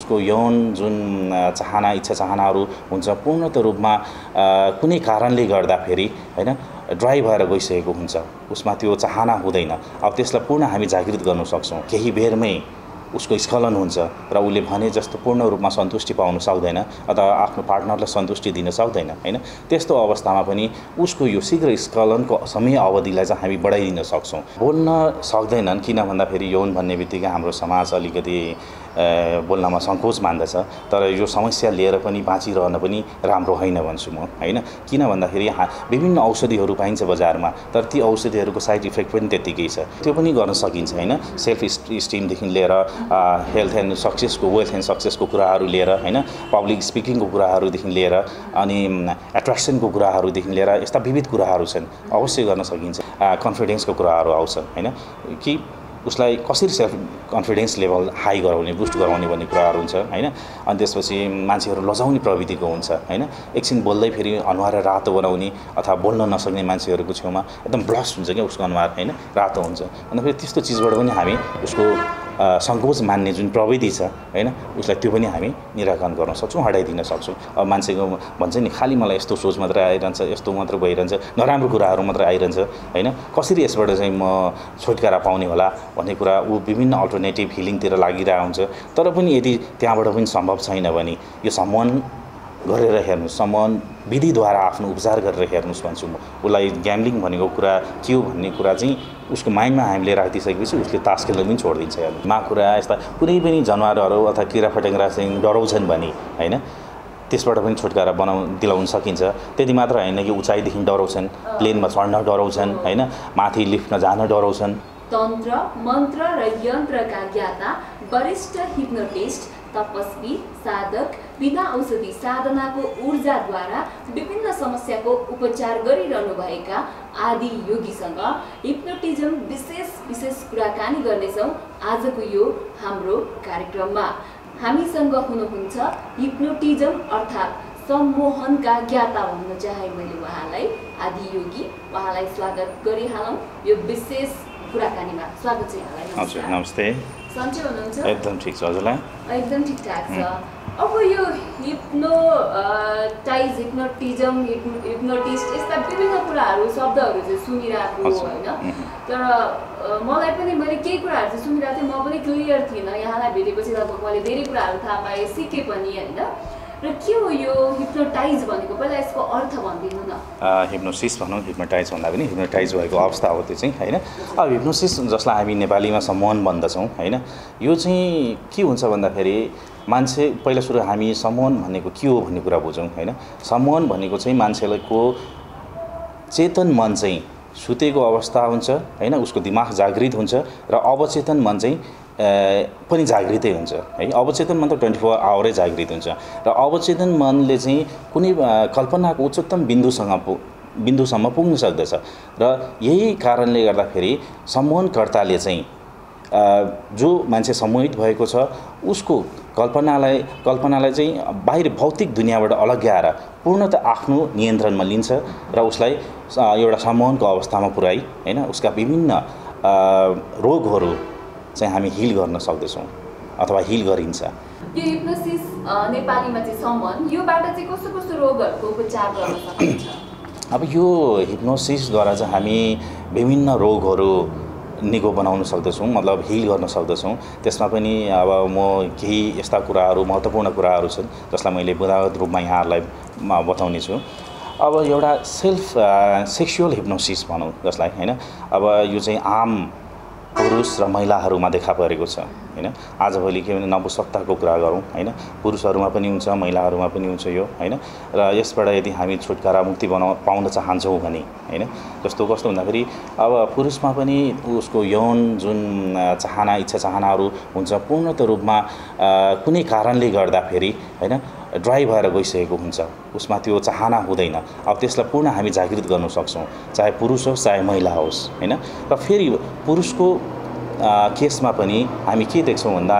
उसको यौन जुन चाहना इच्छा चाहनाहरू हुन्छ पूर्णत रूपमा कुनै कारणले गर्दाखेरि हैन ड्राई भएर गइसकेको हुन्छ, उसमा त्यो चाहना हुँदैन। अब त्यसलाई पूर्ण हामी जागृत गर्न सक्छौँ। केही बेरमै उसको स्खलन हुन्छ र उसले भने जस्तो पूर्ण रूपमा सन्तुष्टि पाउन सक्दैन अथवा आफ्नो पार्टनरलाई सन्तुष्टि दिन सक्दैन हैन। त्यस्तो अवस्थामा पनि उसको यो शीघ्र स्खलनको समय अवधिलाई चाहिँ हामी बढाइदिन सक्छौँ। बोल्न सक्दैनन् किन भन्दाखेरि यौन भन्ने बित्तिकै हाम्रो समाज अलिकति बोल्नमा सङ्कोच मान्दछ, तर यो समस्या लिएर पनि बाँचिरहन पनि राम्रो होइन भन्छु म हैन। किन भन्दाखेरि विभिन्न औषधिहरू पाइन्छ बजारमा, तर ती औषधिहरूको साइड इफेक्ट पनि त्यत्तिकै छ। त्यो पनि गर्न सकिन्छ हैन। सेल्फ स्टिमदेखि लिएर हेल्थ एन्ड सक्सेसको वेल्थ एन्ड सक्सेसको कुराहरू लिएर हैन, पब्लिक स्पिकिङको कुराहरूदेखि लिएर अनि एट्र्याक्सनको कुराहरूदेखि लिएर यस्ता विविध कुराहरू छन्, अवश्य गर्न सकिन्छ। कन्फिडेन्सको कुराहरू आउँछन् हैन, कि उसलाई कसरी सेल्फ कन्फिडेन्स लेभल हाई गराउने बुस्ट गराउने भन्ने कुराहरू हुन्छ हैन। अनि त्यसपछि मान्छेहरू लजाउने प्रवृत्तिको हुन्छ हैन। एकछिन बोल्दै फेरि अनुहार रातो बनाउने अथवा बोल्न नसक्ने मान्छेहरूको छेउमा एकदम ब्लस हुन्छ क्या उसको अनुहार हैन, रातो हुन्छ। अनि फेरि त्यस्तो चिजबाट पनि हामी उसको सङ्कोच मान्ने जुन प्रविधि छ हैन, उसलाई त्यो पनि हामी निराकरण गर्न सक्छौँ, हटाइदिन सक्छौँ। अब मान्छेको भन्छ नि खालि मलाई यस्तो सोच मात्रै आइरहन्छ, यस्तो मात्र भइरहन्छ, नराम्रो कुराहरू मात्र आइरहन्छ हैन, कसरी यसबाट चाहिँ म छुटकारा पाउने होला भन्ने कुरा ऊ विभिन्न अल्टरनेटिभ हिलिङतिर लागिरहेको हुन्छ। तर पनि यदि त्यहाँबाट पनि सम्भव छैन भने यो सम्मान गरेर हेर्नुहोस्, सम्मान विधिद्वारा आफ्नो उपचार गरेर हेर्नुहोस् भन्छु म। उसलाई ग्याम्लिङ भनेको कुरा के हो भन्ने कुरा चाहिँ उसको माइन्डमा हामीले राखिदिइसकेपछि उसले तास खेल्न पनि छोडिदिन्छ। हेर्नु कुरा यस्ता कुनै पनि जनावरहरू अथवा किरा फटेङ्ग्रा चाहिँ डराउँछन् भने हैन, त्यसबाट पनि छुटकारा दिलाउन सकिन्छ। त्यति मात्र होइन कि उचाइदेखि डराउँछन्, प्लेनमा चढ्न डराउँछन् हैन, माथि लिफ्टमा जान डराउँछन्। तन्त्र मन्त्र र यन्त्रका ज्ञाता वरिष्ठ हिप्नोटिस्ट तपस्वी साधक बिना औषधि साधनाको ऊर्जाद्वारा विभिन्न समस्याको उपचार गरिरहनु भएका आदि योगीसँग हिप्नोटिजम विशेष कुराकानी गर्नेछौँ आजको यो हाम्रो कार्यक्रममा। हामीसँग हुनुहुन्छ हिप्नोटिजम अर्थात् सम्मोहनका ज्ञाता भन्न चाहे मैले उहाँलाई आदि योगी, उहाँलाई स्वागत गरिहालौँ यो विशेष कुराकानीमा। स्वागत छ यहाँलाई। हजुर नमस्ते। सन्चै हुनुहुन्छ? एकदम ठिक छ। हजुरलाई? एकदम ठिकठाक छ। अब यो हिप्नोटाइज हिप्नोटिजम हिप्नोटिस्ट यस्ता विभिन्न कुराहरू शब्दहरू चाहिँ सुनिरहेको होइन, तर मलाई पनि मैले केही कुराहरू चाहिँ सुनिरहेको थिएँ, म पनि क्लियर थिइनँ। यहाँलाई भेटेपछि लगभग मैले धेरै कुराहरू थाहा पाएँ, सिकेँ पनि होइन। र के हो यो हिप्नोटाइज भनेको, पहिला यसको अर्थ भनिदिनु न। हिप्नोसिस भनौँ, हिप्नोटाइज भन्दा पनि हिप्नोटाइज भएको अवस्था हो त्यो चाहिँ हैन। अब हिप्नोसिस जसलाई हामी नेपालीमा सम्मोहन भन्दछौँ हैन, यो चाहिँ के हुन्छ भन्दाखेरि मान्छे पहिला सुरु हामी सम्मोहन भनेको के हो भन्ने कुरा बुझौँ हैन। सम्मोहन भनेको चाहिँ मान्छेको चेतन मन चाहिँ सुतेको अवस्था हुन्छ हैन, उसको दिमाग जागृत हुन्छ र अवचेतन मन चाहिँ पनि जागृतै हुन्छ है। अवचेतन मन त 24 आवरै जागृत हुन्छ र अवचेतन मनले चाहिँ कुनै कल्पनाको उच्चतम बिन्दुसम्म पुग्न सक्दछ र यही कारणले गर्दाखेरि सम्मोहनकर्ताले चाहिँ जो मान्छे सम्मोहित भएको छ उसको कल्पनालाई चाहिँ बाहिर भौतिक दुनियाँबाट अलग्याएर पूर्णतः आफ्नो नियन्त्रणमा लिन्छ र उसलाई एउटा सम्मोहनको अवस्थामा पुर्याई हैन उसका विभिन्न रोगहरू चाहिँ हामी हिल गर्न सक्दैछौँ अथवा हिल गरिन्छ। यो हिप्नोसिस नेपालीमा चाहिँ सम्मोहन, योबाट चाहिँ कस्तो कस्तो रोगहरूको उपचार गर्न सकिन्छ? अब यो हिप्नोसिसद्वारा चाहिँ हामी विभिन्न रोगहरू निको बनाउन सक्दछौँ, मतलब हिल गर्न सक्दछौँ। त्यसमा पनि अब म केही यस्ता कुराहरू महत्त्वपूर्ण कुराहरू छन् जसलाई मैले बुदागत रूपमा यहाँहरूलाई बताउने छु। अब एउटा सेक्सुअल हिप्नोसिस भनौँ जसलाई हैन, अब यो चाहिँ आम पुरुष र महिलाहरूमा देखा परेको छ हैन। आजभोलि के भने नपुंसकताको कुरा गरौँ हैन, पुरुषहरूमा पनि हुन्छ महिलाहरूमा पनि हुन्छ यो हैन। र यसबाट यदि हामी छुटकारा मुक्ति पाउन चाहन्छौँ भने हैन, जस्तो कस्तो भन्दाखेरि अब पुरुषमा पनि उसको यौन जुन चाहना इच्छा चाहनाहरू हुन्छ पूर्णत रूपमा कुनै कारणले गर्दाखेरि हैन ड्राई भएर गइसकेको हुन्छ, उसमा त्यो चाहना हुँदैन। अब त्यसलाई पूर्ण हामी जागृत गर्न सक्छौँ, चाहे पुरुष होस् चाहे महिला होस् हैन। र फेरि पुरुषको केसमा पनि हामी के देख्छौँ भन्दा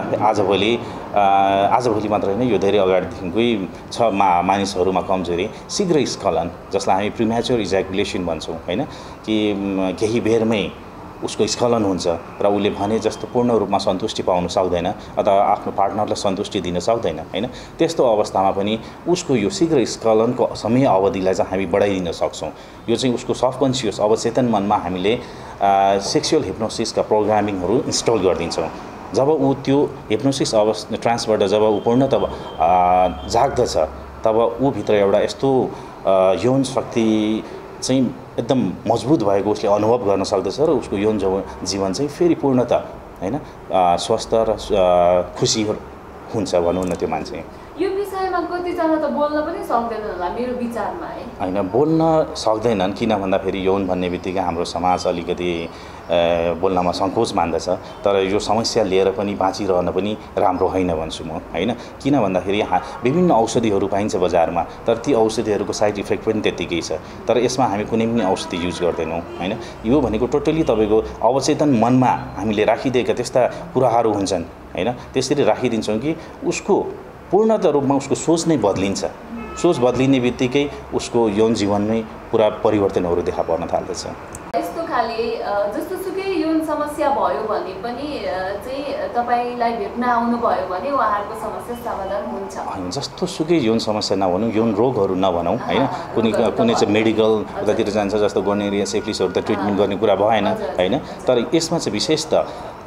आजभोलि मात्र होइन, यो धेरै अगाडिदेखिकै छ मानिसहरूमा कमजोरी शीघ्र स्खलन जसलाई हामी प्रिम्याच्योर इज्याकुलेसन भन्छौँ हैन, कि केही बेरमै उसको स्खलन हुन्छ र उसले भने जस्तो पूर्ण रूपमा सन्तुष्टि पाउन सक्दैन अथवा आफ्नो पार्टनरलाई सन्तुष्टि दिन सक्दैन हैन। त्यस्तो अवस्थामा पनि उसको यो शीघ्र स्खलनको समय अवधिलाई चाहिँ हामी बढाइदिन सक्छौँ। यो चाहिँ उसको सबकन्सियस अवचेतन मनमा हामीले सेक्सुअल हिप्नोसिसका प्रोग्रामिङहरू इन्स्टल गरिदिन्छौँ। जब ऊ त्यो हिप्नोसिस ट्रान्सबाट जब ऊ पूर्णतः जाग्दछ तब ऊ भित्र एउटा यस्तो यौन शक्ति चाहिँ एकदम मजबुत भएको उसले अनुभव गर्न सक्दछ र उसको यौन जीवन चाहिँ फेरि पूर्णतः हैन स्वस्थ र खुसी हुन्छ भनौँ न। त्यो मान्छे यो विषयमा कतिजना त बोल्न पनि सक्दैनन् होला मेरो विचारमा है। हैन बोल्न सक्दैनन् किन भन्दाखेरि यौन भन्ने बित्तिकै हाम्रो समाज अलिकति बोल्नमा सङ्कोच मान्दछ। तर यो समस्या लिएर पनि बाँचिरहन पनि राम्रो होइन भन्छु म हैन। किन भन्दाखेरि विभिन्न औषधिहरू पाइन्छ बजारमा तर ती औषधिहरूको साइड इफेक्ट पनि त्यत्तिकै छ। तर यसमा हामी कुनै पनि औषधि युज गर्दैनौँ हैन। यो भनेको टोटली तपाईँको अवचेतन मनमा हामीले राखिदिएका त्यस्ता कुराहरू हुन्छन् हैन। त्यसरी राखिदिन्छौँ कि उसको पूर्णतः रूपमा उसको सोच नै बदलिन्छ। सोच बदलिने बित्तिकै उसको यौन जीवनमै पुरा परिवर्तनहरू देखा पर्न थाल्दछ। यस्तो खाले जस्तोसुकै यौन समस्या भयो भने पनि चाहिँ तपाईलाई भेट्न आउनुभयो भने उहाँहरूको समस्या समाधान हुन्छ। हैन जस्तोसुकै यौन समस्या नभनौँ यौन रोगहरू नभनौँ हैन। कुनै चाहिँ मेडिकल उतातिर जान्छ जस्तो गोनोरिया सिफिलिसहरू त ट्रिटमेन्ट गर्ने कुरा भएन हैन। तर यसमा चाहिँ विशेष त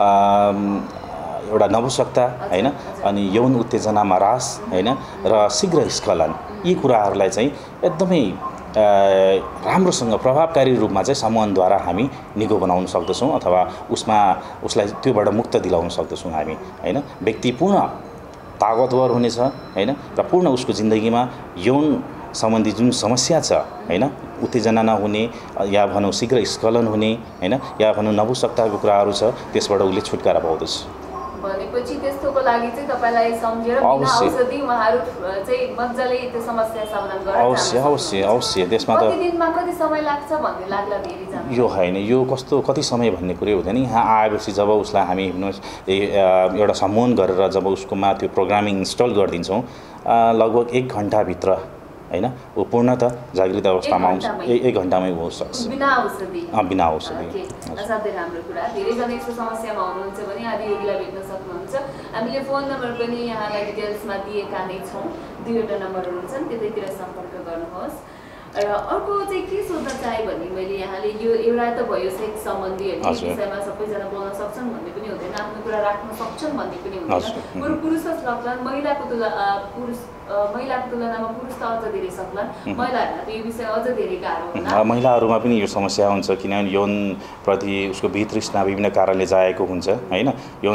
एउटा नपुंसकता हैन अनि यौन उत्तेजनामा ह्रास हैन र शीघ्र स्खलन यी कुराहरूलाई चाहिँ एकदमै राम्रोसँग प्रभावकारी रूपमा चाहिँ सम्मोहनद्वारा हामी निको बनाउन सक्दछौँ अथवा उसलाई त्योबाट मुक्त दिलाउन सक्दछौँ हामी हैन। व्यक्ति पूर्ण ताकतवर हुनेछ हैन र पूर्ण उसको जिन्दगीमा यौन सम्बन्धी जुन समस्या छ हैन उत्तेजना नहुने या भनौँ शीघ्र स्खलन हुने हैन या भनौँ नपुंसकताको कुराहरू छ त्यसबाट उसले छुटकारा पाउँदछ। भनेपछि त्यस्तोको लागि चाहिँ तपाईलाई सम्झेर बिना औषधि उहाँहरू चाहिँ मज्जाले त्यो समस्या समाधान गर्न अवश्य त्यसमा त कति दिनमा कति समय लाग्छ भन्ने लाग्ला धेरै जना यो हैन। यो कस्तो कति समय भन्ने कुरै हुँदैन। यहाँ आएपछि जब उसलाई हामी एउटा सम्मोहन गरेर जब उसकोमा त्यो प्रोग्रामिङ इन्स्टल गरिदिन्छौँ लगभग 1 घण्टाभित्र हैन ऊ पूर्णतः जागृत अवस्थामा आउँछ। 1 घण्टामै हो सक्छ बिना औषधि। बिना औषधि। असाध्यै राम्रो कुरा। धेरैजना यस्तो समस्यामा हुनुहुन्छ भने आदियोगीलाई भेट्न सक्नुहुन्छ। हामीले फोन नम्बर पनि यहाँलाई डिटेल्समा दिएका नै छौँ। 2वटा नम्बरहरू हुन्छन् त्यतैतिर सम्पर्क गर्नुहोस्। र अर्को चाहिँ के सोध्न चाहे भने मैले यहाँले यो एउटा त भयो सेक्स सम्बन्धी हैन विषयमा सबैजना बोल्न सक्छन् भन्ने पनि हुँदैन आफ्नो कुरा राख्न सक्छन् भन्ने पनि हुँदैन। पुरुषले सक्लान् महिलाको तुलनामा पुरुष त अझ धेरै सक्लान्। महिलाहरूलाई त यो विषय अझ धेरै गाह्रो होला। महिलाहरूमा पनि यो समस्या हुन्छ किनभने यौन प्रति उसको वितृष्णा विभिन्न कारणले जाएको हुन्छ हैन।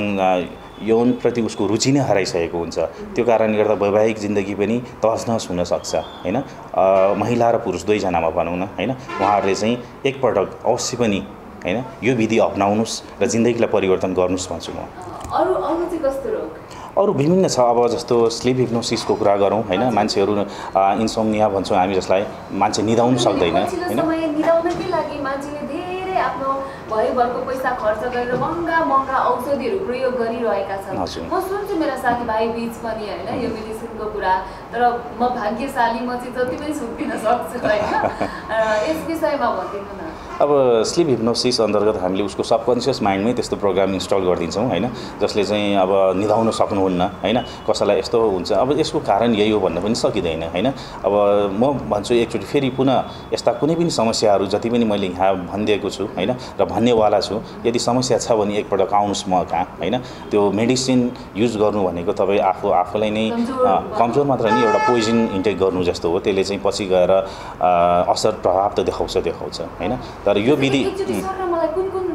यौन प्रति उसको रुचि नै हराइसकेको हुन्छ। त्यो कारणले गर्दा वैवाहिक जिन्दगी पनि तहस-नहस हुन सक्छ हैन। महिला र पुरुष दुवैजनामा भनौँ न हैन उहाँहरूले चाहिँ एकपटक अवश्य पनि हैन यो विधि अपनाउनुस् र जिन्दगीलाई परिवर्तन गर्नुस् भन्छु म। अरु चाहिँ कस्तो रोग अरु विभिन्न छ। अब जस्तो स्लिप हिप्नोसिसको कुरा गरौँ हैन मान्छेहरू इन्सोम्निया भन्छौँ हामी जसलाई मान्छे निदाउन सक्दैन हैन। निदाउनकै लागि मान्छेले धेरै आफ्नो भरको पैसा खर्च गरेर महँगा औषधिहरू प्रयोग गरिरहेका छन्। म सुन्छु मेरा साथीभाइ बीच पनि हैन यो मेडिसिनको कुरा। तर म भाग्यशाली म चाहिँ जति पनि सुन्दिन सक्छु हैन। यस विषयमा भनिदिनु न। अब स्लिप हिप्नोसिस अन्तर्गत हामीले उसको सबकन्सियस माइन्डमै त्यस्तो प्रोग्राम इन्स्टल गरिदिन्छौँ हैन जसले चाहिँ अब निदाउन सक्नुहुन्न हैन। कसैलाई यस्तो हुन्छ अब यसको कारण यही हो भन्न पनि सकिँदैन हैन। अब म भन्छु एकचोटि फेरि पुनः यस्ता कुनै पनि समस्याहरू जति पनि मैले यहाँ भनिदिएको छु हैन र भन्नेवाला छु यदि समस्या छ भने एकपटक आउनुहोस् म कहाँ हैन। त्यो मेडिसिन युज गर्नु भनेको तपाईँ आफूलाई नै कमजोर मात्र नि एउटा पोइजन इन्टेक गर्नु जस्तो हो। त्यसले चाहिँ पछि गएर असर प्रभाव त देखाउँछ हैन। तर यो विधि मलाई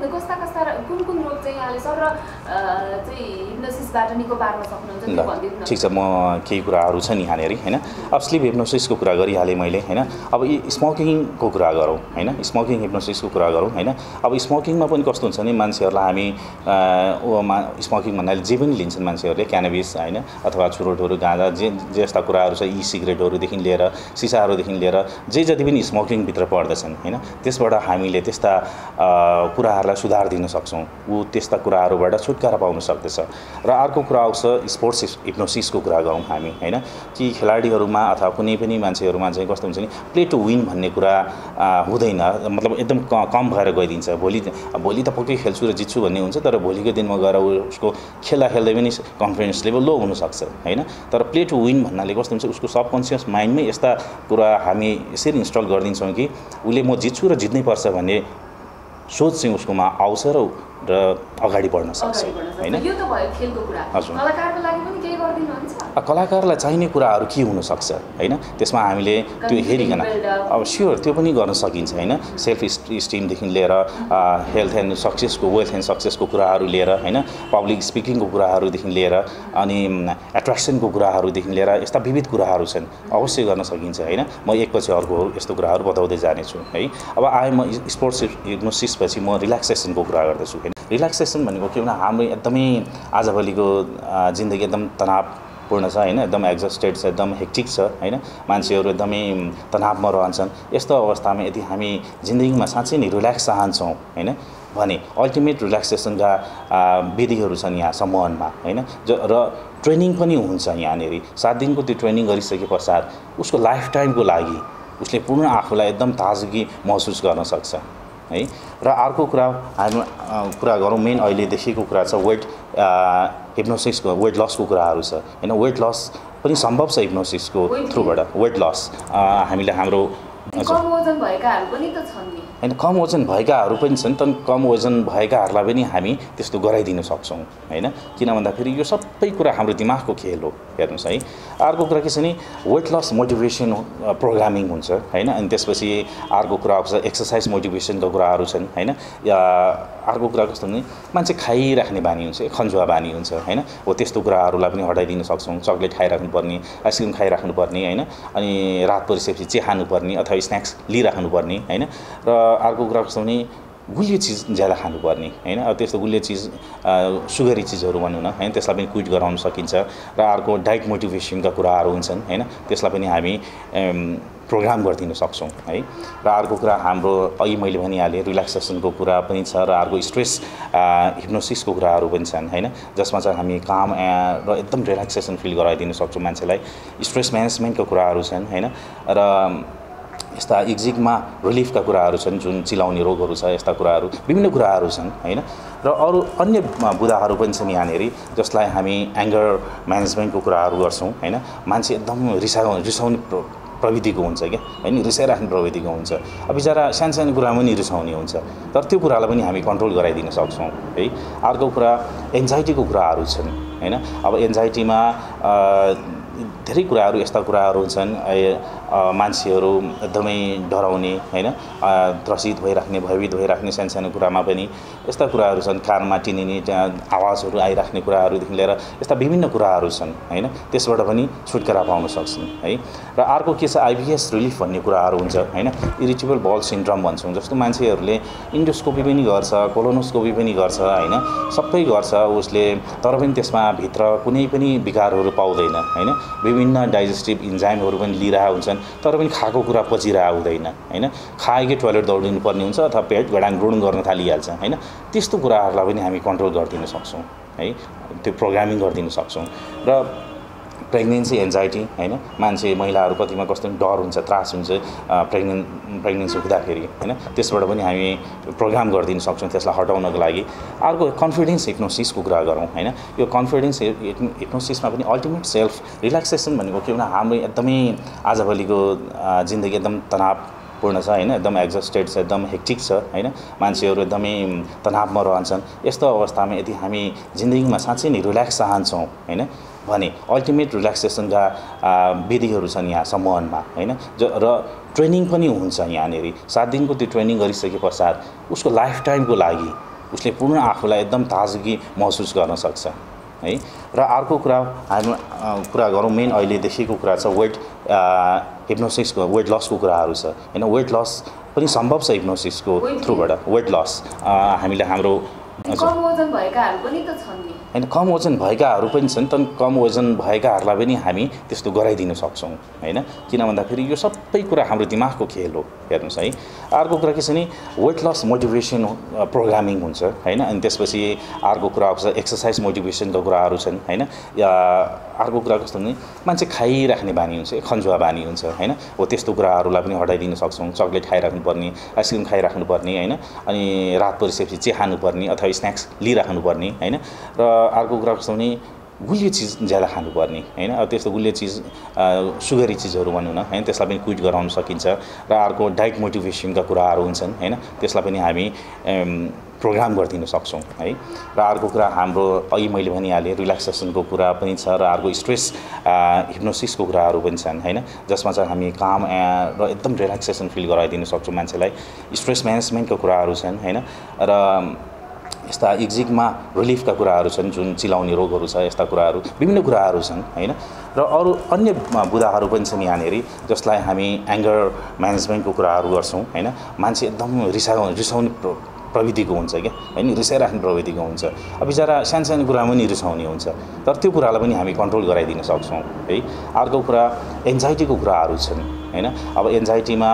कुन रोग चाहिँ यहाँले सर चाहिँ हिप्नोसिसबाट निको पार्न सक्नुहुन्छ त्यो भनिदिनु न। ठीक छ म केही कुराहरू छन् यहाँनेरि हैन। अब स्लिप हिप्नोसिसको कुरा गरिहालेँ मैले हैन। अब यी स्मोकिङको कुरा गरौँ हैन स्मोकिङ हिप्नोसिसको कुरा गरौँ हैन। अब स्मोकिङमा पनि कस्तो हुन्छ नि मान्छेहरूलाई हामी स्मोकिङ भन्नाले जे पनि लिन्छन् मान्छेहरूले क्यानाबिस हैन अथवा चुरोटहरू गाँजा जे जस्ता कुराहरू छ ई सिगरेटहरूदेखि लिएर सिसाहरूदेखि लिएर जति पनि स्मोकिङभित्र पर्दछन् हैन त्यसबाट हामीले त्यस्ता कुराहरूलाई सुधार दिन सक्छौँ। ऊ त्यस्ता कुराहरूबाट छुटकारा पाउन सक्दछ। र अर्को कुरा आउँछ स्पोर्ट्स हिप्नोसिसको कुरा गरौँ हामी हैन कि खेलाडीहरूमा अथवा कुनै पनि मान्छेहरूमा चाहिँ कस्तो हुन्छ नि प्ले टु विन भन्ने कुरा हुँदैन मतलब एकदम कम भएर गइदिन्छ भोलि त पक्कै खेल्छु र जित्छु भन्ने हुन्छ तर भोलिको दिनमा गएर उसको खेल्दा पनि कन्फिडेन्स लेभल लो हुनसक्छ हैन तर प्ले टु विन भन्नाले कस्तो हुन्छ उसको सबकन्सियस माइन्डमै यस्ता कुरा हामी यसरी इन्स्टल गरिदिन्छौँ कि उसले म जित्छु र जित्नै पर्छ भन्ने सोच चाहिँ उसकोमा आउँछ र अगाडि बढ्न सक्छ हैन यो त भयो खेलको कुरा कलाकारको लागि पनि केही गर्दिनुहुन्छ कलाकारलाई चाहिने कुराहरू के हुन सक्छ हैन त्यसमा हामीले त्यो हेरिकन अब स्योर त्यो पनि गर्न सकिन्छ हैन सेल्फ स्टिमदेखि लिएर हेल्थ एन्ड सक्सेसको वेल्थ एन्ड सक्सेसको कुराहरू लिएर हैन पब्लिक स्पिकिङको कुराहरूदेखि लिएर अनि एट्र्याक्सनको कुराहरूदेखि लिएर यस्ता विविध कुराहरू छन् अवश्य गर्न सकिन्छ हैन म एकपछि अर्को यस्तो कुराहरू बताउँदै जानेछु है अब म स्पोर्ट्स हिप्नोसिस पछि म रिल्याक्सेसनको कुरा गर्दैछु हैन रिल्याक्सेसन भनेको के भने हाम्रो एकदमै आजभोलिको जिन्दगी एकदम तनावपूर्ण छ हैन एकदम एक्जस्टेड छ एकदम हेक्टिक छ हैन मान्छेहरू एकदमै तनावमा रहन्छन् यस्तो अवस्थामा यदि हामी जिन्दगीमा साँच्चै नै रिल्याक्स चाहन्छौँ हैन भने अल्टिमेट रिल्याक्सेसनका विधिहरू छन् यहाँ सम्मोहनमा हैन र ट्रेनिङ पनि हुन्छ यहाँनेरि 7 दिनको त्यो ट्रेनिङ गरिसके पश्चात उसको लाइफ टाइमको लागि उसले पूर्ण आफूलाई एकदम ताजगी महसुस गर्न सक्छ है र अर्को कुरा हामी कुरा गरौँ मेन अहिले देखेको कुरा छ वेट हिप्नोसिसको वेट लसको कुराहरू छ हैन वेट लस पनि सम्भव छ हिप्नोसिसको थ्रुबाट वेट लस हामीले हाम्रो कम वजन भएकाहरू पनि त छन् नि हैन कम वजन भएकाहरू पनि छन् तर कम वजन भएकाहरूलाई पनि हामी त्यस्तो गराइदिन सक्छौँ हैन किन भन्दाखेरि यो सबै कुरा हाम्रो दिमागको खेल हो हेर्नुस् है अर्को कुरा के छ नि वेट लस मोटिभेसन प्रोग्रामिङ हुन्छ हैन अनि त्यसपछि अर्को कुरा आउँछ एक्सर्साइज मोटिभेसनका कुराहरू छन् हैन अर्को कुरा कस्तो भने मान्छे खाइराख्ने बानी हुन्छ खन्जुवा बानी हुन्छ हैन हो त्यस्तो कुराहरूलाई पनि हटाइदिन सक्छौँ चक्लेट खाइराख्नुपर्ने आइसक्रिम खाइराख्नुपर्ने हैन अनि रात परिसकेपछि चिया खानुपर्ने अथवा स्न्याक्स लिइराख्नुपर्ने हैन र अर्को कुरा कस्तो भने गुलियो चिज ज्यादा खानुपर्ने हैन अब त्यस्तो गुलियो चिज सुगरी चिजहरू भनौँ न हैन त्यसलाई पनि क्विट गराउन सकिन्छ र अर्को डाइट मोटिभेसनका कुराहरू हुन्छन् हैन त्यसलाई पनि हामी प्रोग्राम गरिदिन सक्छौँ है र अर्को कुरा हाम्रो अघि मैले भनिहालेँ रिल्याक्सेसनको कुरा पनि छ र अर्को स्ट्रेस हिप्नोसिसको कुराहरू पनि छन् हैन जसमा चाहिँ हामी काम र एकदम रिल्याक्सेसन फिल गराइदिन सक्छौँ मान्छेलाई स्ट्रेस म्यानेजमेन्टका कुराहरू छन् हैन र यस्ता एक्जिकमा रिलिफका कुराहरू छन् जुन चिलाउने रोगहरू छ यस्ता कुराहरू विभिन्न कुराहरू छन् हैन र अरू अन्य बुदाहरू पनि छन् यहाँनेरि जसलाई हामी एङ्गर म्यानेजमेन्टको कुराहरू गर्छौँ हैन मान्छे एकदम रिसाउने प्रविधिको हुन्छ क्या हैन रिसाइराख्ने प्रविधिको हुन्छ अब बिचरा सानो कुरामा पनि रिसाउने हुन्छ तर त्यो कुरालाई पनि हामी कन्ट्रोल गराइदिन सक्छौँ है अर्को कुरा एन्जाइटीको कुराहरू छन् हैन अब एन्जाइटीमा धेरै कुराहरू यस्ता कुराहरू हुन्छन् मान्छेहरू एकदमै डराउने हैन त्रसित भइराख्ने भयभीत भइराख्ने सानो कुरामा पनि यस्ता कुराहरू छन् कानमा टिनिने आवाजहरू आइराख्ने कुराहरूदेखि लिएर यस्ता विभिन्न कुराहरू छन् हैन त्यसबाट पनि छुटकारा पाउन सक्छन् है र अर्को के छ आइबिएस रिलिफ भन्ने कुराहरू हुन्छ हैन इरिटेबल बाउल सिन्ड्रोम भन्छौँ जस्तो मान्छेहरूले इन्डोस्कोपी पनि गर्छ कोलोनोस्कोपी पनि गर्छ हैन सबै गर्छ उसले तर पनि त्यसमा भित्र कुनै पनि विकारहरू पाउँदैन हैन विभिन्न डाइजेस्टिभ इन्जाइमहरू पनि लिइरहेका हुन्छन् तर पनि खाएको कुरा पचिरहेको हुँदैन हैन खाएकै टोयलेट दौडिनु पर्ने हुन्छ अथवा पेट गडाङगुडुङ गर्न थालिहाल्छ हैन त्यस्तो कुराहरूलाई पनि हामी कन्ट्रोल गरिदिन सक्छौँ है त्यो प्रोग्रामिङ गरिदिन सक्छौँ र प्रेग्नेन्सी एन्जाइटी हैन मान्छे महिलाहरू कतिमा कस्तो डर हुन्छ त्रास हुन्छ प्रेग्नेन्सी हुँदाखेरि हैन त्यसबाट पनि हामी प्रोग्राम गरिदिन सक्छौँ त्यसलाई हटाउनको लागि अर्को कन्फिडेन्स हिप्नोसिसको कुरा गरौँ हैन यो कन्फिडेन्स हिप्नोसिसमा पनि अल्टिमेट सेल्फ रिल्याक्सेसन भनेको के भने हाम्रो एकदमै आजभोलिको जिन्दगी एकदम तनावपूर्ण छ हैन एकदम एक्जस्टेड छ एकदम हेक्टिक छ हैन मान्छेहरू एकदमै तनावमा रहन्छन् यस्तो अवस्थामा यदि हामी जिन्दगीमा साँच्चै नै रिल्याक्स चाहन्छौँ हैन भने अल्टिमेट रिल्याक्सेसनका विधिहरू छन् यहाँ सम्मोहनमा हैन र ट्रेनिङ पनि हुन्छ यहाँनेरि 7 दिनको त्यो ट्रेनिङ गरिसके पश्चात उसको लाइफ टाइमको लागि उसले पूर्ण आफूलाई एकदम ताजगी महसुस गर्न सक्छ है र अर्को कुरा हामी कुरा गरौँ मेन अहिले देखेको कुरा छ वेट हिप्नोसिसको वेट लसको कुराहरू छ हैन वेट लस पनि सम्भव छ हिप्नोसिसको थ्रुबाट वेट लस हामीले हाम्रो कम वजन भएकाहरू पनि त छन् नि हैन कम वजन भएकाहरू पनि छन् तर कम वजन भएकाहरूलाई पनि हामी त्यस्तो गराइदिन सक्छौँ हैन किन भन्दाखेरि यो सबै कुरा हाम्रो दिमागको खेल हो हेर्नुस् है अर्को कुरा के छ नि वेट लस मोटिभेसन प्रोग्रामिङ हुन्छ हैन अनि त्यसपछि अर्को कुरा आउँछ एक्सर्साइज मोटिभेसनका कुराहरू छन् हैन या अर्को कुरा कस्तो भने मान्छे खाइराख्ने बानी हुन्छ खन्जुवा बानी हुन्छ हैन हो त्यस्तो कुराहरूलाई पनि हटाइदिन सक्छौँ चक्लेट खाइराख्नुपर्ने आइसक्रिम खाइराख्नुपर्ने हैन अनि रात परिसकेपछि चिया खानुपर्ने अथवा स्न्याक्स लिइराख्नुपर्ने हैन र अर्को कुरा कस्तो भने गुलियो चिज ज्यादा खानुपर्ने हैन अब त्यस्तो गुलियो चिज सुगरी चिजहरू भनौँ न हैन त्यसलाई पनि क्विट गराउन सकिन्छ र अर्को डाइट मोटिभेसनका कुराहरू हुन्छन् हैन त्यसलाई पनि हामी प्रोग्राम गरिदिन सक्छौँ है र अर्को कुरा हाम्रो अघि मैले भनिहालेँ रिल्याक्सेसनको कुरा पनि छ र अर्को स्ट्रेस हिप्नोसिसको कुराहरू पनि छन् हैन जसमा चाहिँ हामी काम र एकदम रिल्याक्सेसन फिल गराइदिन सक्छौँ मान्छेलाई स्ट्रेस म्यानेजमेन्टका कुराहरू छन् हैन र यस्ता एक्जिकमा रिलिफका कुराहरू छन् जुन चिलाउने रोगहरू छ यस्ता कुराहरू विभिन्न कुराहरू छन् हैन र अरू अन्य बुदाहरू पनि छन् यहाँनेरि जसलाई हामी एङ्गर म्यानेजमेन्टको कुराहरू गर्छौँ हैन मान्छे एकदम रिसाउने प्रविधिको हुन्छ क्या हैन रिसाइराख्ने प्रविधिको हुन्छ अब बिचरा सानो कुरामा पनि रिसाउने हुन्छ तर त्यो कुरालाई पनि हामी कन्ट्रोल गराइदिन सक्छौँ है अर्को कुरा एन्जाइटीको कुराहरू छन् हैन अब एन्जाइटीमा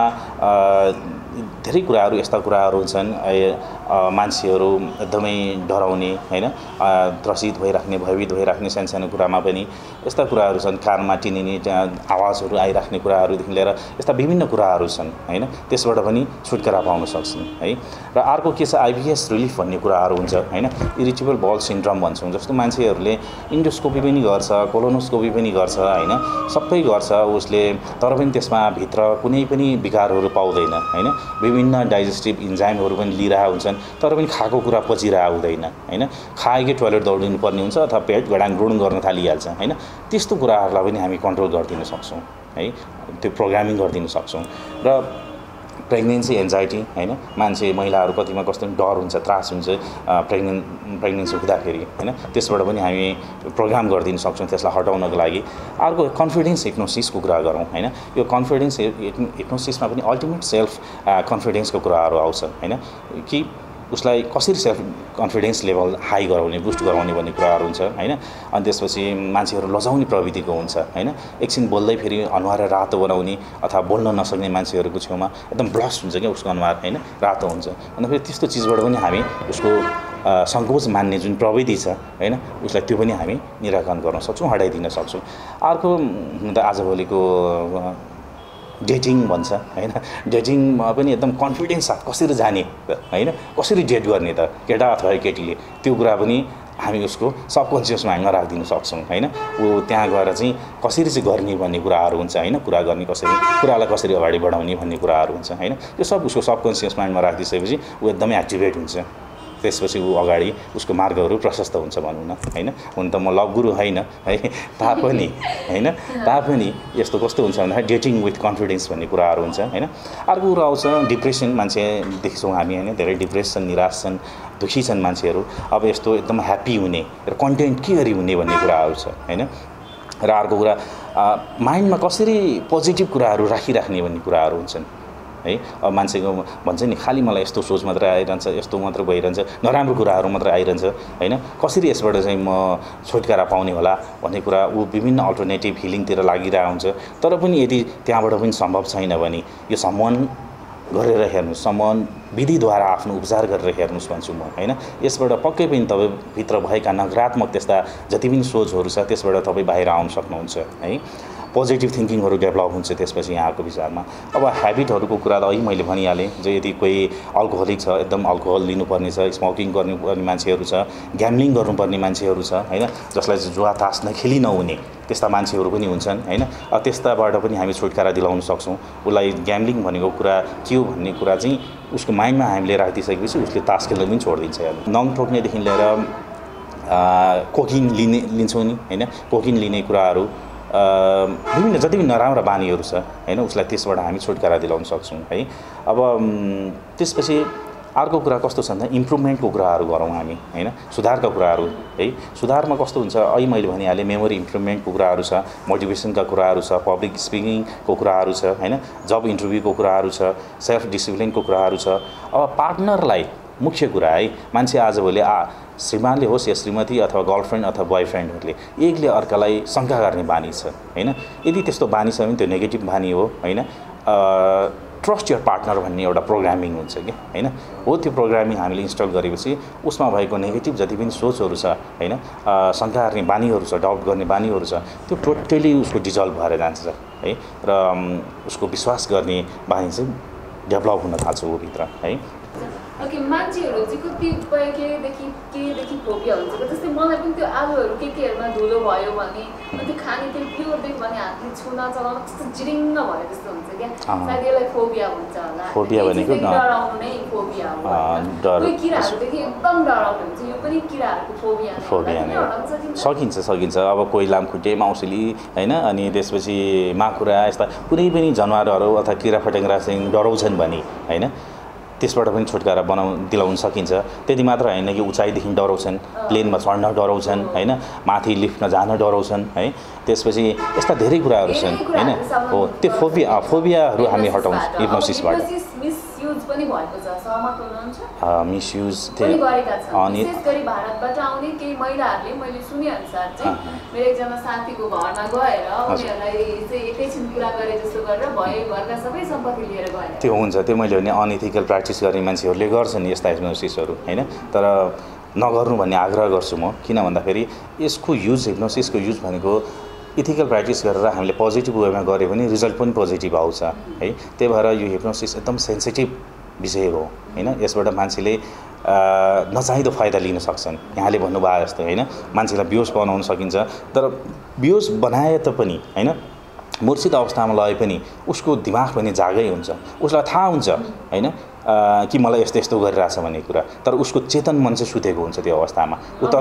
धेरै कुराहरू यस्ता कुराहरू छन् मान्छेहरू एकदमै डराउने हैन त्रसित भइराख्ने भयभीत भइराख्ने सानो कुरामा पनि यस्ता कुराहरू छन् कानमा टिनिने आवाजहरू आइराख्ने कुराहरूदेखि लिएर यस्ता विभिन्न कुराहरू छन् हैन त्यसबाट पनि छुटकारा पाउन सक्छन् है र अर्को के छ आइबिएस रिलिफ भन्ने कुराहरू हुन्छ हैन इरिटेबल बाउल सिन्ड्रोम भन्छौँ जस्तो मान्छेहरूले इन्डोस्कोपी पनि गर्छ कोलोनोस्कोपी पनि गर्छ हैन सबै गर्छ उसले तर पनि त्यसमा भित्र कुनै पनि विकारहरू पाउँदैन हैन विभिन्न डाइजेस्टिभ इन्जाइमहरू पनि लिइरहेका हुन्छन् तर पनि खाएको कुरा पचिरहेको हुँदैन हैन खाएकै टोयलेट दौडिनु पर्ने हुन्छ अथवा पेट गडाङगुडुङ गर्न थालिहाल्छ हैन त्यस्तो कुराहरूलाई पनि हामी कन्ट्रोल गरिदिन सक्छौँ है त्यो प्रोग्रामिङ गरिदिन सक्छौँ र प्रेग्नेन्सी एन्जाइटी हैन मान्छे महिलाहरू कतिमा कस्तो डर हुन्छ त्रास हुन्छ प्रेग्नेन्सी हुँदाखेरि हैन त्यसबाट पनि हामी प्रोग्राम गरिदिन सक्छौँ त्यसलाई हटाउनको लागि अर्को कन्फिडेन्स हिप्नोसिसको कुरा गरौँ हैन यो कन्फिडेन्स हिप्नोसिसमा पनि अल्टिमेट सेल्फ कन्फिडेन्सको कुराहरू आउँछ हैन कि उसलाई कसरी सेल्फ कन्फिडेन्स लेभल हाई गराउने बुस्ट गराउने भन्ने कुराहरू हुन्छ हैन अनि त्यसपछि मान्छेहरू लजाउने प्रवृत्तिको हुन्छ हैन एकछिन बोल्दै फेरि अनुहार रातो बनाउने अथवा बोल्न नसक्ने मान्छेहरूको छेउमा एकदम ब्लस हुन्छ क्या उसको अनुहार हैन रातो हुन्छ अनि फेरि त्यस्तो चिजबाट पनि हामी उसको सङ्कोच मान्ने जुन प्रविधि छ हैन उसलाई त्यो पनि हामी निराकरण गर्न सक्छौँ हटाइदिन सक्छौँ अर्को त आजभोलिको डेटिङ भन्छ हैन डेटिङमा पनि एकदम कन्फिडेन्स साथ कसरी जाने हैन कसरी डेट गर्ने त केटा अथवा केटीले त्यो कुरा पनि हामी उसको सबकन्सियस माइन्डमा राखिदिन सक्छौँ हैन ऊ त्यहाँ गएर चाहिँ कसरी चाहिँ गर्ने भन्ने कुराहरू हुन्छ हैन कुरा गर्ने कसरी कुरालाई कसरी अगाडि बढाउने भन्ने कुराहरू हुन्छ हैन त्यो सब उसको सबकन्सियस माइन्डमा राखिदिसकेपछि ऊ एकदमै एक्टिभेट हुन्छ त्यसपछि ऊ अगाडि उसको मार्गहरू प्रशस्त हुन्छ भनौँ न हैन हुन त म लभ गुरु होइन है तापनि यस्तो कस्तो हुन्छ भन्दाखेरि डेटिङ विथ कन्फिडेन्स भन्ने कुराहरू हुन्छ हैन अर्को कुरा आउँछ डिप्रेसन मान्छे देख्छौँ हामी हैन धेरै डिप्रेस छन् निराश छन् दुखी छन् मान्छेहरू अब यस्तो एकदम ह्याप्पी हुने र कन्टेन्ट के गरी हुने भन्ने कुराहरू छ हैन र अर्को कुरा माइन्डमा कसरी पोजिटिभ कुराहरू राखिराख्ने भन्ने कुराहरू हुन्छन् है अब मान्छेको भन्छ नि खाली मलाई यस्तो सोच मात्र आइरहन्छ यस्तो मात्र भइरहन्छ नराम्रो कुराहरू मात्र आइरहन्छ हैन कसरी यसबाट चाहिँ म छुटकारा पाउने होला भन्ने कुरा ऊ विभिन्न अल्टरनेटिभ हिलिङतिर लागिरहेको हुन्छ तर पनि यदि त्यहाँबाट पनि सम्भव छैन भने यो सम्मान गरेर हेर्नुस् सम्मान विधिद्वारा आफ्नो उपचार गरेर हेर्नुस् भन्छु म हैन यसबाट पक्कै पनि तपाईँ भित्र भएका नकारात्मक त्यस्ता जति पनि सोचहरू छ त्यसबाट तपाईँ बाहिर आउन सक्नुहुन्छ है पोजिटिभ थिङ्किङहरू डेभलप हुन्छ त्यसपछि यहाँको विचारमा अब ह्याबिटहरूको कुरा त अघि मैले भनिहालेँ जो यदि कोही अल्कोहोलिक छ एकदम अल्कोहल लिनुपर्ने छ स्मोकिङ गर्नुपर्ने मान्छेहरू छ ग्याम्लिङ गर्नुपर्ने मान्छेहरू छ हैन जसलाई चाहिँ जुवा तास नखेली नहुने त्यस्ता मान्छेहरू पनि हुन्छन् हैन त्यस्ताबाट पनि हामी छुटकारा दिलाउन सक्छौँ उसलाई ग्याम्लिङ भनेको कुरा के हो भन्ने कुरा चाहिँ उसको माइन्डमा हामीले राखिदिइसकेपछि उसले तास खेल्न पनि छोडिदिन्छ नङ ठोक्नेदेखि लिएर कोकिन लिन्छौँ नि हैन कोकिन लिने कुराहरू विभिन्न जति पनि नराम्रा बानीहरू छ हैन उसलाई त्यसबाट हामी छुटकारा दिलाउन सक्छौँ है अब त्यसपछि अर्को कुरा कस्तो छ भन्दा इम्प्रुभमेन्टको कुराहरू गरौँ हामी हैन सुधारका कुराहरू है सुधारमा कस्तो हुन्छ अघि मैले भनिहालेँ मेमोरी इम्प्रुभमेन्टको कुराहरू छ मोटिभेसनका कुराहरू छ पब्लिक स्पिकिङको कुराहरू छ हैन जब इन्टरभ्यूको कुराहरू छ सेल्फ डिसिप्लिनको कुराहरू छ अब पार्टनरलाई मुख्य कुरा है। मान्छे आजभोलि श्रीमानले होस् या श्रीमती अथवा गर्लफ्रेन्ड अथवा बोयफ्रेन्डहरूले एकले अर्कालाई शङ्का गर्ने बानी छ हैन। यदि त्यस्तो बानी छ भने त्यो नेगेटिभ बानी हो हैन। ट्रस्ट योर पार्टनर भन्ने एउटा प्रोग्रामिङ हुन्छ कि हैन। हो त्यो प्रोग्रामिङ हामीले इन्स्टल गरेपछि उसमा भएको नेगेटिभ जति पनि सोचहरू छ हैन, शङ्का गर्ने बानीहरू छ, डाउट गर्ने बानीहरू छ, त्यो टोटली उसको डिजल्भ भएर जान्छ है। र उसको विश्वास गर्ने बानी चाहिँ डेभलप हुन थाल्छ भित्र है। ओके, मान्छेहरू चाहिँ कतिपय केदेखि फोबिया हुन्छ। जस्तै मलाई पनि त्यो आलुहरू केहरूमा धुलो भयो भने त्यो खाने त्यो प्योर देख्यो भने हातले छुन चलाउन कस्तो जिरिङ्ग भयो जस्तो हुन्छ क्या। सायद यसलाई फोबिया भन्छ होला। फोबिया भनेको डराउनु नै फोबिया हो। कोही किराहरूदेखि एकदम डराउनु हुन्छ, यो पनि किराहरूको फोबिया नै सकिन्छ। अब कोही लामखुट्टे, माउसेली हैन, अनि त्यसपछि माकुरा यस्ता कुनै पनि जनावरहरू अथवा किरा फटेङ्ग्रासँग डराउँछन् भने हैन, त्यसबाट पनि छुटकारा दिलाउन सकिन्छ। त्यति मात्र होइन कि उचाइदेखि डराउँछन्, प्लेनमा चढ्न डराउँछन् हैन, माथि लिफ्टमा जान डराउँछन् है। त्यसपछि यस्ता धेरै कुराहरू छन् हैन। हो, त्यो फोबियाहरू हामी हटाउँछौँ हिप्नोसिसबाट। मिसयुज पनि भएको छ, सहमत हुनुहुन्छ? मिसयुज पनि गरेका छन्, विशेष गरी भारतबाट आउने केही महिलाहरूले। मैले सुनेअनुसार चाहिँ मेरो एकजना साथीको घरमा गएर उनीहरूलाई चाहिँ एकैछिन कुरा गरे जस्तो गरेर भयो घरका सबै सम्पत्ति लिएर गए। त्यो हुन्छ, त्यो मैले भने अनइथिकल प्र्याक्टिस गर्ने मान्छेहरूले गर्छन् यस्ता हिप्नोसिसहरू हैन। तर नगर्नु भन्ने आग्रह गर्छु म। किन भन्दाखेरि यसको हिप्नोसिसको युज भनेको इथिकल प्र्याक्टिस गरेर हामीले पोजिटिभ वेमा गऱ्यो भने रिजल्ट पनि पोजिटिभ आउँछ है। त्यही भएर यो हिप्नोसिस एकदम सेन्सिटिभ विषय हो हैन। यसबाट मान्छेले नचाहिँदो फाइदा लिन सक्छन्। यहाँले भन्नुभयो जस्तो हैन, मान्छेलाई बेहोस बनाउन सकिन्छ। तर बेहोस बनाए पनि हैन, मूर्छित अवस्थामा लगे पनि उसको दिमाग पनि जागै हुन्छ। उसलाई थाहा हुन्छ हैन कि मलाई यस्तो यस्तो गरिरहेछ भन्ने कुरा। तर उसको चेतन मन चाहिँ सुतेको हुन्छ त्यो अवस्थामा।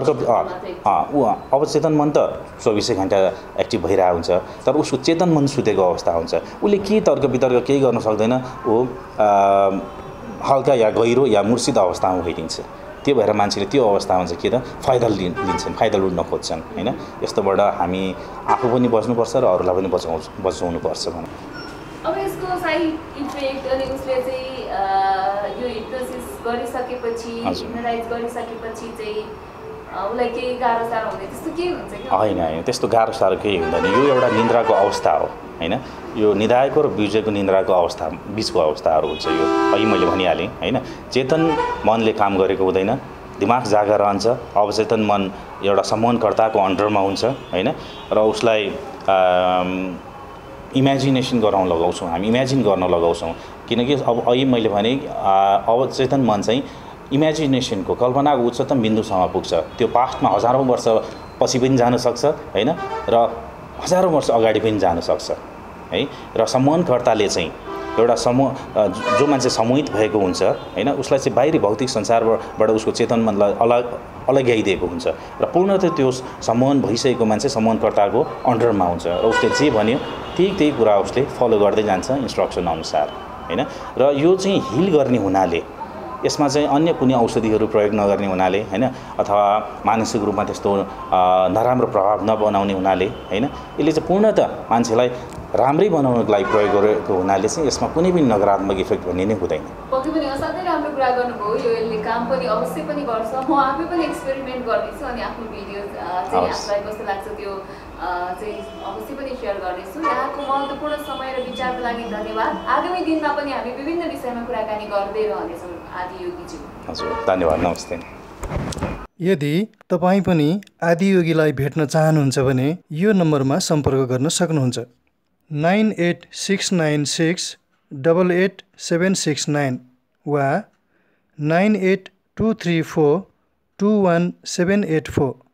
अवचेतन मन त 24 घण्टा एक्टिभ भइरहेको हुन्छ, तर उसको चेतन मन सुतेको अवस्था हुन्छ। उसले के तर्क वितर्क केही गर्न सक्दैन, ऊ हल्का या गहिरो या मूर्छित अवस्थामा भइदिन्छ। त्यो भएर मान्छेले त्यो अवस्थामा चाहिँ के त फाइदा लिन्छन्, फाइदा लुट्न खोज्छन् हैन। यस्तोबाट हामी आफू पनि बच्नुपर्छ र अरूलाई पनि बचाउनुपर्छ भनौँ। अब यसको साइड इफेक्ट अनि उसले चाहिँ यो हिप्नोसिस गरिसकेपछि, हिप्नोटाइज गरिसकेपछि चाहिँ उसलाई केही गाह्रो साह्रो हुने त्यस्तो केही हुन्छ कि? होइन, त्यस्तो गाह्रो साह्रो केही हुँदैन। यो एउटा निन्द्राको अवस्था हो हैन। यो निदाएको र बिउजेको निन्द्राको अवस्था बिचको अवस्थाहरू हुन्छ। यो अघि मैले भनिहालेँ हैन। चेतन मनले काम गरेको हुँदैन, दिमाग जागा रहन्छ। अवचेतन मन एउटा सम्मोहनकर्ताको अन्डरमा हुन्छ हैन। र उसलाई इमेजिनेसन गराउन लगाउँछौँ, हामी इमेजिन गर्न लगाउँछौँ। किनकि अब अघि मैले भने अवचेतन मन चाहिँ इमेजिनेसनको कल्पनाको उच्चतम बिन्दुसम्म पुग्छ। त्यो पास्टमा हजारौँ वर्ष पछि पनि जान सक्छ हैन, र हजारौँ वर्ष अगाडि पनि जान सक्छ है। र सम्मोहनकर्ताले चाहिँ एउटा जो मान्छे सम्मोहित भएको हुन्छ हैन, उसलाई चाहिँ बाहिरी भौतिक संसारबाट उसको चेतन मनलाई अलग्याइदिएको हुन्छ र पूर्णतः त्यो सम्मोहन भइसकेको मान्छे सम्मोहनकर्ताको अन्डरमा हुन्छ र उसले जे भन्यो त्यही कुरा उसले फलो गर्दै जान्छ इन्स्ट्रक्सन अनुसार हैन। र यो चाहिँ हिल गर्ने हुनाले यसमा चाहिँ अन्य कुनै औषधिहरू प्रयोग नगर्ने हुनाले हैन, अथवा मानसिक रूपमा त्यस्तो नराम्रो प्रभाव नबनाउने हुनाले हैन, यसले चाहिँ पूर्णतः मान्छेलाई राम्रै बनाउनको लागि प्रयोग गरेको हुनाले चाहिँ यसमा कुनै पनि नकारात्मक इफेक्ट भन्ने नै हुँदैन। पक्कै पनि असाध्यै राम्रो कुरा गर्नुभयो। यो यसले काम पनि अवश्य पनि गर्छ। म आफै पनि एक्सपेरिमेन्ट गर्नेछु अनि आफ्नो भिडियो चाहिँ आफूलाई कस्तो लाग्छ त्यो चाहिँ अवश्य पनि सेयर गर्नेछु। यहाँको महत्त्वपूर्ण समय र विचारको लागि धन्यवाद। आगामी दिनमा पनि हामी विभिन्न विषयमा कुराकानी गर्दै रहनेछौँ आदियोगीज्यू। हजुर, धन्यवाद, नमस्ते। यदि तपाईँ पनि आदियोगीलाई भेट्न चाहनुहुन्छ भने यो नम्बरमा सम्पर्क गर्न सक्नुहुन्छ। 9869688769 वा 9823421784